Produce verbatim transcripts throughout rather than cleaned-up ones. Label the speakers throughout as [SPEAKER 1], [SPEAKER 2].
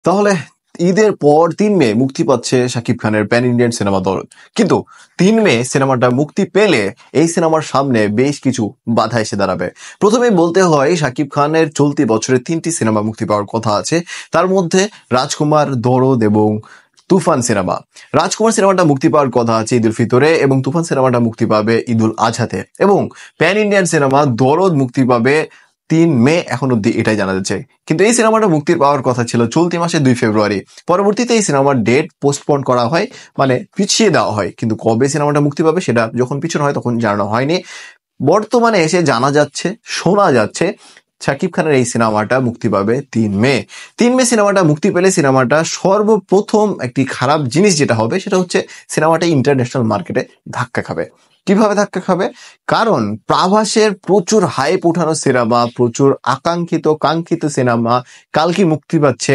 [SPEAKER 1] তাহলে ঈদের পর তিন মে মুক্তি পাচ্ছে শাকিব খানের প্যান ইন্ডিয়ান সিনেমা দরদ। কিন্তু তিন মে সিনেমাটা মুক্তি পেলে এই সিনেমার সামনে বেশ কিছু বাধা এসে দাঁড়াবে। প্রথমে বলতে হয় শাকিব খানের চলতি বছরে তিনটি সিনেমা মুক্তি পাওয়ার কথা আছে, তার মধ্যে রাজকুমার, দরদ এবং তুফান সিনেমা। রাজকুমার সিনেমাটা মুক্তি পাওয়ার কথা আছে ঈদুল ফিতরে এবং তুফান সিনেমাটা মুক্তি পাবে ঈদুল আজহাতে, এবং প্যান ইন্ডিয়ান সিনেমা দরদ মুক্তি পাবে তিন মে, এখন অব্দি এটাই জানা যাচ্ছে। কিন্তু এই সিনেমাটা মুক্তির পাওয়ার কথা ছিল চলতি মাসে দুই ফেব্রুয়ারি। পরবর্তীতে এই সিনেমার ডেট পোস্টপোন করা হয়, মানে পিছিয়ে দেওয়া হয়। কিন্তু কবে সিনেমাটা মুক্তি পাবে সেটা যখন পিছনে হয় তখন জানানো হয়নি। বর্তমানে এসে জানা যাচ্ছে, শোনা যাচ্ছে শাকিব খানের এই সিনেমাটা মুক্তি পাবে তিন মে। তিন মে সিনেমাটা মুক্তি পেলে সিনেমাটা সর্বপ্রথম একটি খারাপ জিনিস যেটা হবে সেটা হচ্ছে সিনেমাটা ইন্টারন্যাশনাল মার্কেটে ধাক্কা খাবে। কিভাবে ধাক্কা খাবে? কারণ প্রভাসের প্রচুর হাইপ উঠানো সিনেমা, প্রচুর আকাঙ্ক্ষিত কাঙ্ক্ষিত সিনেমা কালকে মুক্তি পাচ্ছে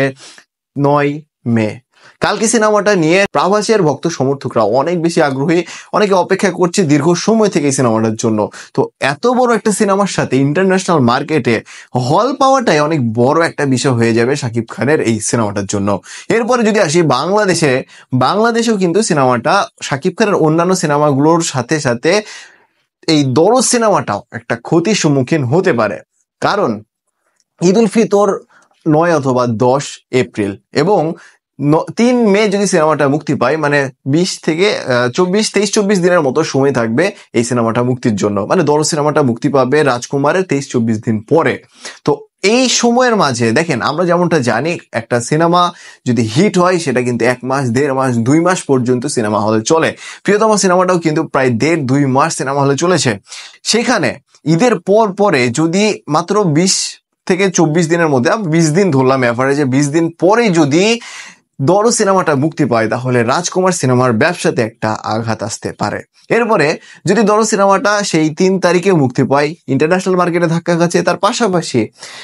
[SPEAKER 1] নয় মে। কালকে সিনেমাটা নিয়ে প্রভাসের ভক্ত সমর্থকরা অনেক বেশি আগ্রহী, অনেকে অপেক্ষা করছে দীর্ঘ সময় থেকে এই সিনেমাটার জন্য। তো এত বড় একটা সিনেমার সাথে ইন্টারন্যাশনাল মার্কেটে হল পাওয়াটাই অনেক বড় একটা বিষয় হয়ে যাবে শাকিব খানের এই সিনেমাটার জন্য। এরপরে যদি আসি বাংলাদেশে, বাংলাদেশেও কিন্তু সিনেমাটা শাকিব খানের অন্যান্য সিনেমাগুলোর সাথে সাথে এই দরদ সিনেমাটাও একটা ক্ষতির সম্মুখীন হতে পারে। কারণ ঈদুল ফিতর নয় অথবা দশ এপ্রিল এবং তিন মে যদি সিনেমাটা মুক্তি পায়, মানে বিশ থেকে চব্বিশ তেইশ চব্বিশ দিনের মতো সময় থাকবে এই সিনেমাটা মুক্তির জন্য। মানে দরদ সিনেমাটা মুক্তি পাবে রাজকুমারের তেইশ চব্বিশ দিন পরে। তো এই সময়ের মাঝে দেখেন, আমরা যেমনটা জানি একটা সিনেমা যদি হিট হয় সেটা কিন্তু এক মাস, দেড় মাস, দুই মাস পর্যন্ত সিনেমা হলে চলে। প্রিয়তম সিনেমাটাও কিন্তু প্রায় দেড় দুই মাস সিনেমা হলে চলেছে। সেখানে ঈদের পর পরে যদি মাত্র বিশ থেকে চব্বিশ দিনের মধ্যে, বিশ দিন ধরলাম এভারেজে, বিশ দিন পরে যদি দরদ সিনেমাটা মুক্তি পায় তাহলে রাজকুমার সিনেমার ব্যবসাতে একটা আঘাত আসতে পারে। এরপরে যদি দরদ সিনেমাটা সেই তিন তারিখে মুক্তি পায়, ইন্টারন্যাশনাল মার্কেটে ধাক্কা খাচ্ছে। তার পাশাপাশি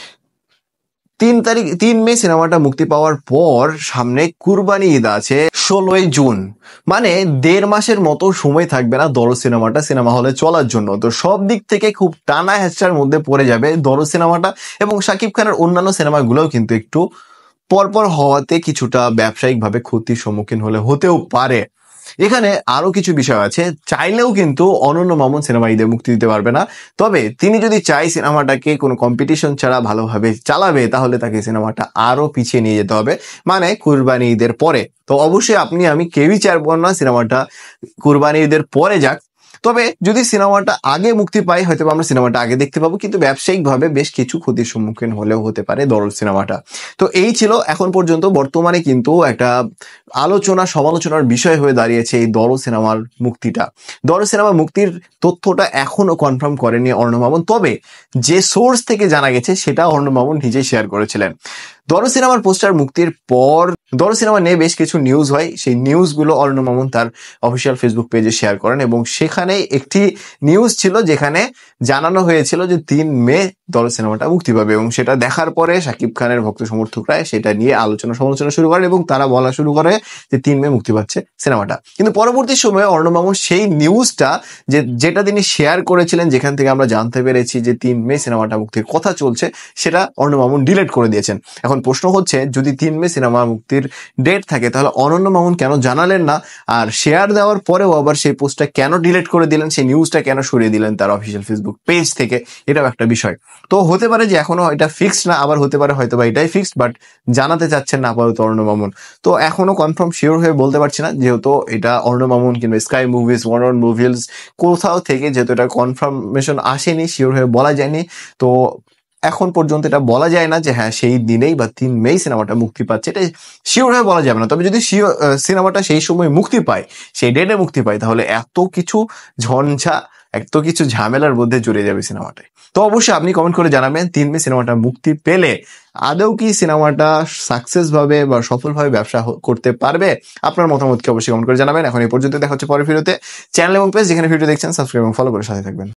[SPEAKER 1] তিন তারিখ তিন মে সিনেমাটা মুক্তি পাওয়ার পর সামনে কুরবানি ঈদ আছে ষোলোই জুন, মানে দেড় মাসের মতো সময় থাকবে না দরদ সিনেমাটা সিনেমা হলে চলার জন্য। তো সব দিক থেকে খুব টানা হেঁচড়ার মধ্যে পড়ে যাবে দরদ সিনেমাটা, এবং শাকিব খানের অন্যান্য সিনেমাগুলোও কিন্তু একটু পরপর হওয়াতে কিছুটা ব্যবসায়িকভাবে ক্ষতির সম্মুখীন হলে হতেও পারে। এখানে আরো কিছু বিষয় আছে, চাইলেও কিন্তু অনন্য মামুন সিনেমা ঈদে মুক্তি দিতে পারবে না। তবে তিনি যদি চাই সিনেমাটাকে কোনো কম্পিটিশন ছাড়া ভালোভাবে চালাবে তাহলে তাকে সিনেমাটা আরো পিছিয়ে নিয়ে যেতে হবে, মানে কুরবানি ঈদের পরে। তো অবশ্যই আপনি আমি কেউই চাইবো না সিনেমাটা কুরবানি ঈদের পরে যাক। তবে যদি সিনেমাটা আগে মুক্তি পাই হয়তো আমরা সিনেমাটা আগে দেখতে পাবো, কিন্তু ব্যবসায়িকভাবে বেশ কিছু ক্ষতির সম্মুখীন হলেও হতে পারে দরদ সিনেমাটা। তো এই ছিল এখন পর্যন্ত বর্তমানে কিন্তু একটা আলোচনা সমালোচনার বিষয় হয়ে দাঁড়িয়েছে এই দরদ সিনেমার মুক্তিটা। দরদ সিনেমা মুক্তির তথ্যটা এখনো কনফার্ম করেনি অর্ণব মামুন, তবে যে সোর্স থেকে জানা গেছে সেটা অর্ণব মামুন নিজেই শেয়ার করেছিলেন। দরদ সিনেমার পোস্টার মুক্তির পর দরদ সিনেমা নিয়ে বেশ কিছু নিউজ হয়, সেই নিউজগুলো অর্ণব মামুন তার অফিসিয়াল ফেসবুক পেজে শেয়ার করেন, এবং সেখানে একটি নিউজ ছিল যেখানে জানানো হয়েছিল যে তিন মে দরদ সিনেমাটা মুক্তি পাবে, এবং সেটা দেখার পরে শাকিব খানের ভক্ত সমর্থকরা সেটা নিয়ে আলোচনা সমালোচনা শুরু করে এবং তারা বলা শুরু করে যে তিন মে মুক্তি পাচ্ছে সিনেমাটা। কিন্তু পরবর্তী সময়ে অর্ণব মামুন সেই নিউজটা যে যেটা তিনি শেয়ার করেছিলেন, যেখান থেকে আমরা জানতে পেরেছি যে তিন মে সিনেমাটা মুক্তির কথা চলছে, সেটা অর্ণব মামুন ডিলিট করে দিয়েছেন। এখন প্রশ্ন হচ্ছে যদি তিন মে সিনেমা মুক্তির ডেট থাকে তাহলে অনন্য মামুন কেন জানালেন না, আর শেয়ার দেওয়ার পরেও আবার সেই পোস্টটা কেন ডিলিট করে দিলেন, সেই নিউজটা কেন সরিয়ে দিলেন তার অফিসিয়াল ফেসবুক পেজ থেকে, এটাও একটা বিষয়। তো হতে পারে যে এখনো এটা ফিক্সড না, আবার হতে পারে হয়তো বা এটাই ফিক্সড, বাট জানাতে চাচ্ছেন না আপাতত অর্ণব মামুন। তো এখনো কনফার্ম শিওর হয়ে বলতে পারছি না, যেহেতু এটা অর্ণব মামুন কিংবা Sky Movies, One On Movies কোথাও থেকে যেহেতু এটা কনফার্মেশন আসেনি, শিওর হয়ে বলা যায়নি। তো এখন পর্যন্ত এটা বলা যায় না যে হ্যাঁ সেই দিনেই বা তিন মে সিনেমাটা মুক্তি পাচ্ছে, এটা শিওর হয়ে বলা যাবে না। তবে যদি সিনেমাটা সেই সময় মুক্তি পায়, সেই ডেটে মুক্তি পায়, তাহলে এত কিছু ঝঞ্ঝা, এত কিছু ঝামেলার মধ্যে জড়িয়ে যাবে সিনেমাটায়। তো অবশ্যই আপনি কমেন্ট করে জানাবেন তিন মে সিনেমাটা মুক্তি পেলে আদৌ কি সিনেমাটা সাকসেস ভাবে বা সফলভাবে ব্যবসা করতে পারবে। আপনার মতামতকে অবশ্যই কমেন্ট করে জানাবেন। এখন এই পর্যন্ত দেখা হচ্ছে পরের ভিডিওতে। চ্যানেল এবং পেজ যেখানে ভিডিও দেখছেন সাবস্ক্রাইব এবং ফলো করে সাথে থাকবেন।